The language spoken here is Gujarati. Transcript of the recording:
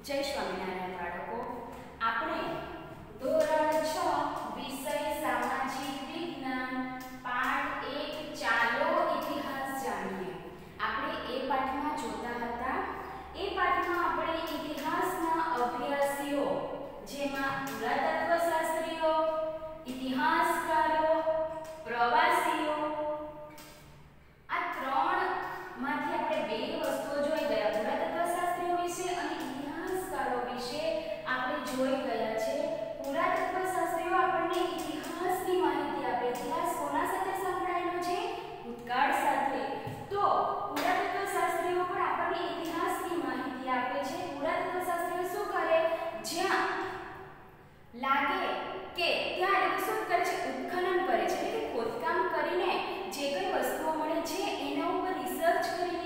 જય સ્વામિનારાયણ બાળકો, આપણે ધોરણ 6 વિષય સામાજિક વિજ્ઞાન પાઠ 1 ચાલો ઇતિહાસ જાણીએ. આપણે એ પાઠમાં જોતા હતા. એ પાઠમાં આપણે ઇતિહાસના અભ્યાસીઓ જેમાં પુરાતત્વશાસ્ત્રીઓ, ઇતિહાસકારો, પ્રવાસીઓ આ ત્રણ માંથી આપણે બે વસ્તુઓ જોઈ ગયા. પુરાતત્વશાસ્ત્રીઓ વિશે અને ઇતિહાસકારો વિશે આપણે જોઈ ગયા છે. પુરાતત્વશાસ્ત્રીઓ આપણને ઇતિહાસની માહિતી આપે. ઇતિહાસ કોના સાથે સંકળાયેલો છે? ભૂતકાળ સાથે. તો પુરાતત્વશાસ્ત્રીઓ પણ આપણને ઇતિહાસની માહિતી આપે છે. પુરાતત્વશાસ્ત્રીઓ શું કરે? જ્યાં લાગે કે ત્યાં શું કરે છે? ઉત્ખનન કરે છે, એટલે કે ખોદકામ કરીને જે કઈ વસ્તુઓ મળે છે એના ઉપર રિસર્ચ કરીને